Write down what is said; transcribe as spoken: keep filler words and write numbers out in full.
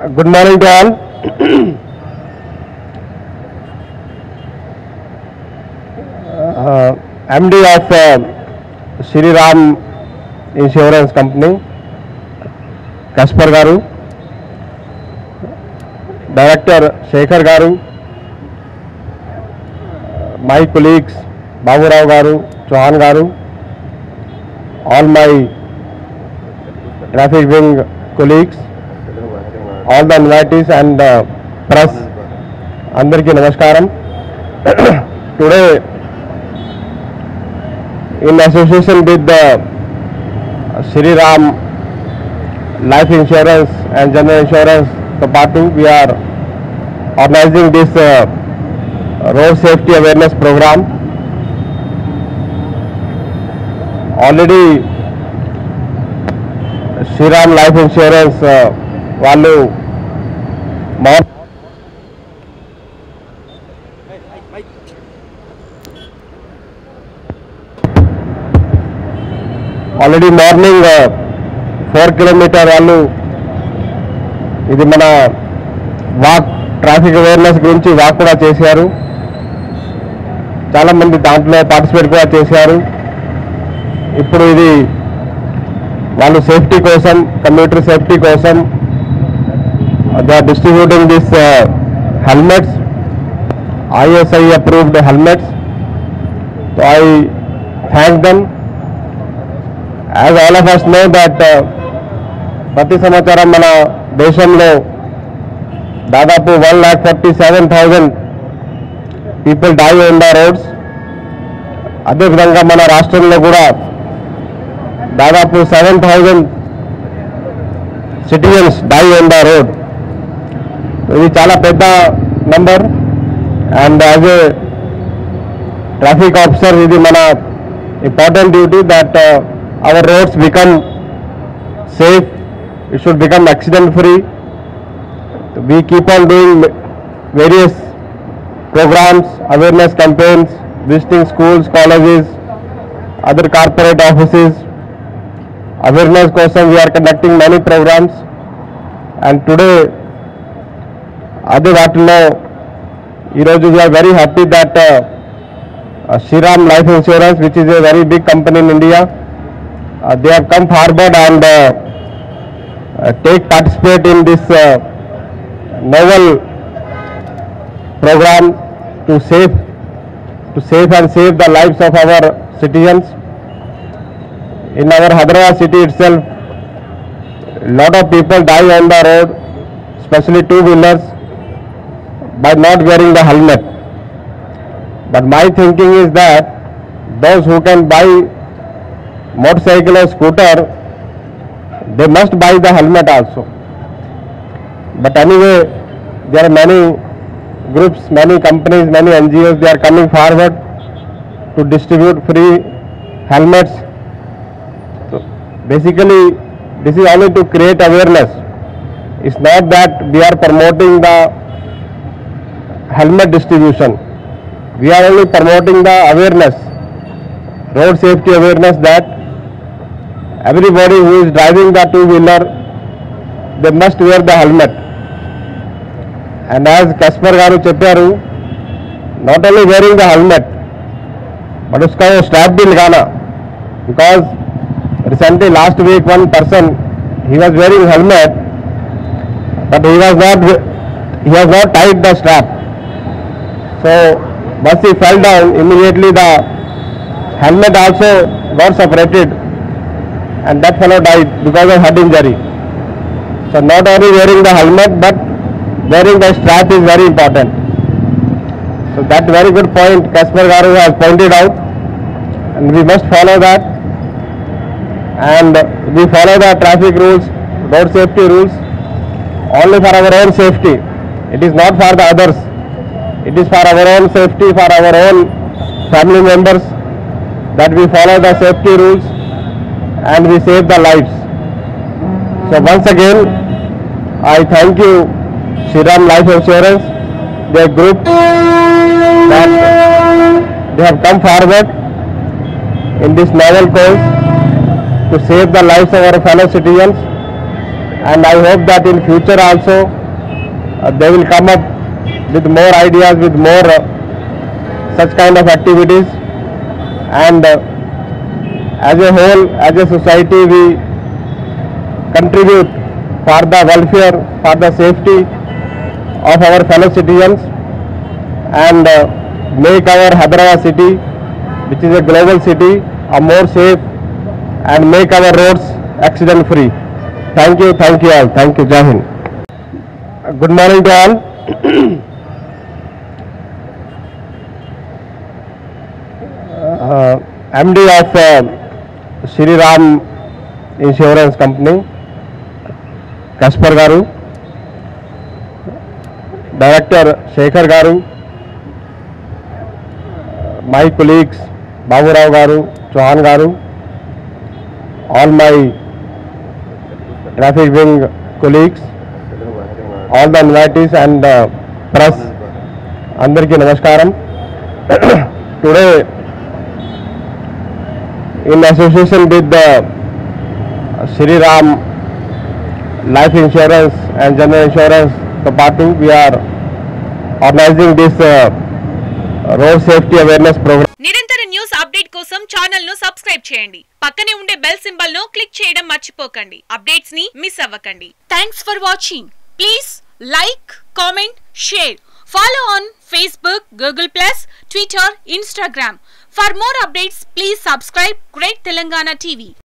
Good morning to all. uh, M D of uh, Shriram Insurance Company, Kaspar Garu, Director Shekhar Garu, my colleagues Babu Rao Garu, Chauhan Garu, all my traffic wing colleagues, all the invitees and uh, press, andarki namaskaram. Today, in association with the Shriram Life Insurance and General Insurance Party, we are organizing this uh, road safety awareness program. Already Shriram Life Insurance uh, వాళ్ళు already morning four kilometre వాళ్ళు ఇది మన walk traffic awareness గురించి walk కూడా చేశారు. చాలామంది దాంట్లో participate కూడా చేశారు. ఇప్పుడు ఇది వాళ్ళు సేఫ్టీ కోసం, కమ్యూనిటీ సేఫ్టీ కోసం they are distributing these uh, helmets, I S I approved helmets. So I thank them. As all of us know that ప్రతి సంవత్సరం మన దేశంలో దాదాపు one lakh forty seven thousand people die on the roads. అదేవిధంగా మన రాష్ట్రంలో కూడా దాదాపు seven thousand citizens die on the road. ఇది చాలా పెద్ద number. And as a traffic officer ఇది మన important duty that our roads become safe, it should become accident free. We keep on doing various programmes, awareness campaigns, visiting schools, colleges, other corporate offices. Awareness కోసం we are conducting many programs. And today అదే వాటిలో ఈరోజు we are very happy that Shriram life insurance which is a very big company in India, they have come forward and take participate in this novel programme to save to save and save the lives of our citizens. In our Hyderabad city itself, lot of people die on the road, especially two-wheelers, by not wearing the helmet. But my thinking is that those who can buy motorcycle or scooter, they must buy the helmet also. But anyway, there are many groups, many companies, many N G Os, they are coming forward to distribute free helmets. So basically, this is only to create awareness. It's not that we are promoting the helmet distribution. We are only promoting the awareness, road safety awareness, that everybody who is driving the two-wheeler, they must wear the helmet. And as Kaspar Garu చెప్పారు, not only wearing the helmet, but उसका वो strap भी लगाना. Because recently last week one person, he was wearing helmet, but he was not he has not tied the strap. So once he fell down, immediately the helmet also got separated and that fellow died because of head injury. So not only wearing the helmet but wearing the strap is very important. So that very good point Kaspar Garu has pointed out, and we must follow that. And we follow the traffic rules, road safety rules only for our own safety. It is not for the others. It is for our own safety, for our own family members, that we follow the safety rules and we save the lives. So once again, I thank you Shriram Life Insurance, their group, that they have come forward in this novel cause to save the lives of our fellow citizens. and I hope that in future also uh, they will come up with more ideas, with more uh, such kind of activities, and uh, as a whole, as a society, we contribute for the welfare, for the safety of our fellow citizens, and uh, make our Hyderabad city, which is a global city, a more safe, and make our roads accident free. Thank you, thank you all, thank you, Jai Hind. Good morning to all. uh, M D of uh, Shri Ram Insurance Company, Kaspar Garu, Director Shekhar Garu, my colleagues Babu Rao Garu, Chauhan Garu, all my traffic wing colleagues, all the invitees and uh, press, andarki namaskaram. Today, in association with the Shri Ram Life Insurance and General Insurance Party, we are organizing this uh, road safety awareness program. నిరంతర news update కోసం channel ను subscribe చేయండి. పక్కనే ఉండే bell symbol ను click చేయడం మర్చిపోకండి. Updates ని మిస్ అవ్వకండి. Thanks for watching. Please like, comment, share. Follow on Facebook, Google plus, Twitter, Instagram. For more updates, please subscribe Great Telangana T V.